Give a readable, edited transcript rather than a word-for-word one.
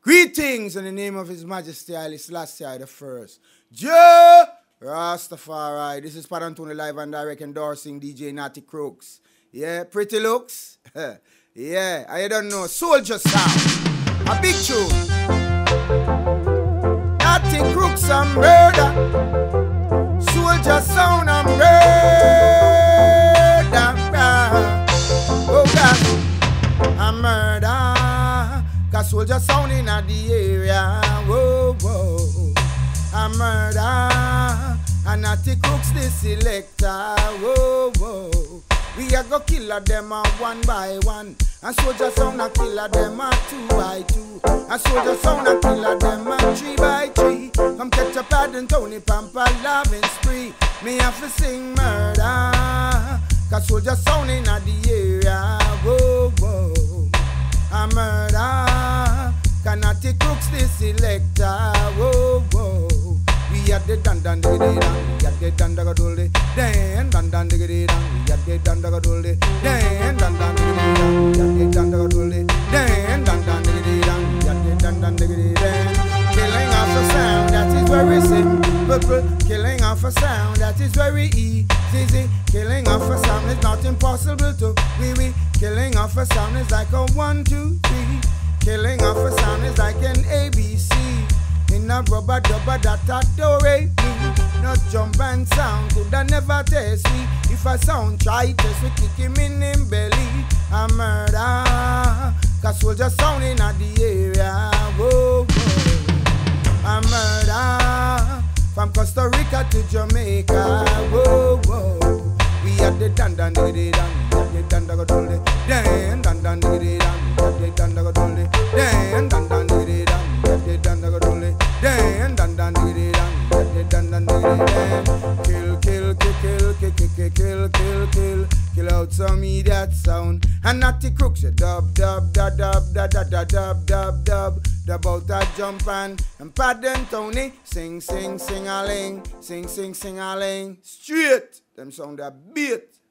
Greetings in the name of His Majesty Haile Selassie I the First. Joe Rastafari. This is Pat Anthony live and direct endorsing DJ Natty Crooks. Yeah, pretty looks. Yeah, I don't know. Soldier sound. A big tune. Natty Crooks and murder. Soldier sound and murder. Oh God, a murder. Cause soldier sound in the area. Whoa, whoa. A murder. And Natty Crooks the selector. Whoa, whoa. We a go kill them one by one. And soldier sound a kill them 2 by 2. And soldier sound a kill them 3 by 3. Come catch a pad and Tony Pampa loving spree. Me have to sing murder. Cause soldier sound in the area. Whoa, whoa. A murder. Can Natty Crooks the selector. Whoa, whoa. We are the dan dan diggity dan. We are the dan daga dully. Dan dan dan diggity dan. We are the dan daga dully. Dan dan dan diggity dan. We are the dan daga dully. Dan dan dan diggity dan. We are the dan dan diggity dan. Killing off a sound that is very simple. Killing off a sound that is very easy. Killing off a sound is not impossible to we. Killing off a sound is like a 1, 2, 3. Killing off a sound is like an ABC. In a rubber dubber that adore me. No jump and sound could I never test me. If a sound try test we kick him in him belly. A murder. Cause soldier sound in the area. Whoa, whoa. A murder. From Costa Rica to Jamaica. Whoa, whoa. We are the dan dan diggity dan. We are the dan daga dully. Dan dan dan diggity dan. We are the dan daga dully. Dan dan dan diggity dan. We are the dan daga dully. Dan dan dan diggity dan. We are the dan dan diggity dan. Kill, kill, kill, kill, kill, kill, kill, kill, kill. Kill out some idiot sound. And Natty Crooks, you dub, dub, da, dub, da, da, da, dub, dub, dub. About that jump and Pat and Tony. Sing, sing, sing a ling. Sing, sing, sing a ling. Straight. Them sound a beat.